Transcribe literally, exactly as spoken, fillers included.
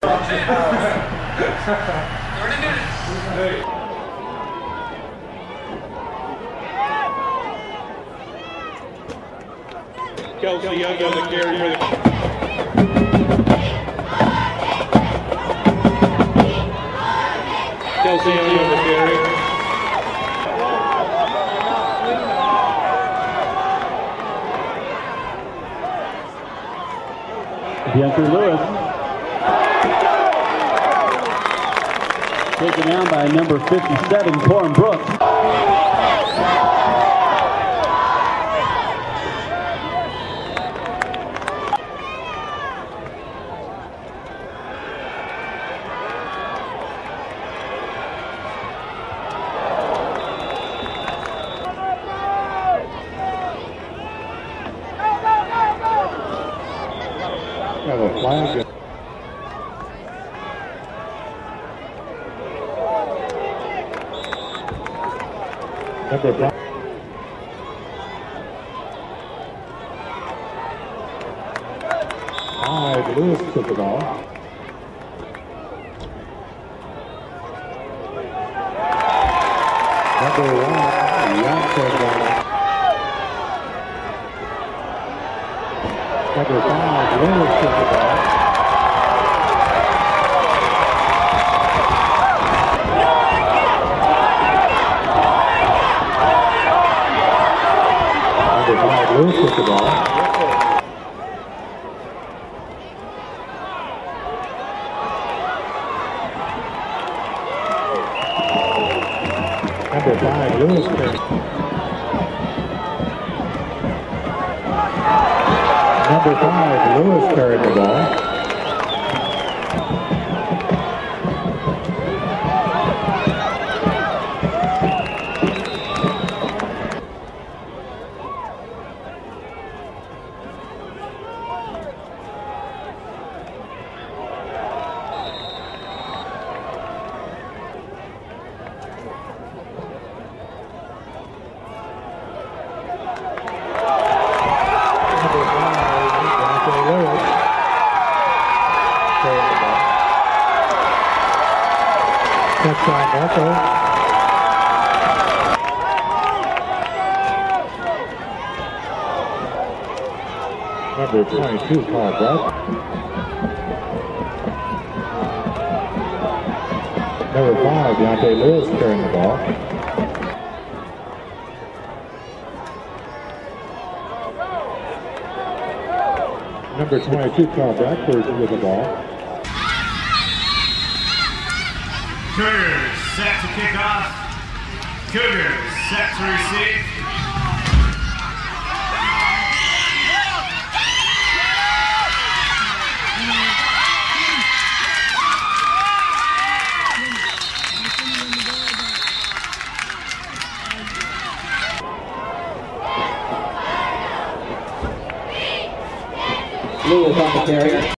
Kelsey Young on the carry for the Kelsey Young on the carry. Deontay Lewis. Taken down by number fifty-seven, Corin Brooks. Have a flag. Number five. Five, Lewis took the ball. Number one, Young took the ball. Number five, Lewis took the ball. Number five, Lewis took the ball. Number five, Lewis carried. Number five, Lewis carried the ball. Touchdown, Marco. Number twenty-two, Paul Buck. Number five, Deontay Lewis carrying the ball. Number twenty-two, Carl Bradford with the ball. Cougars set to kick off. Cougars set to receive. Lewis on the carry.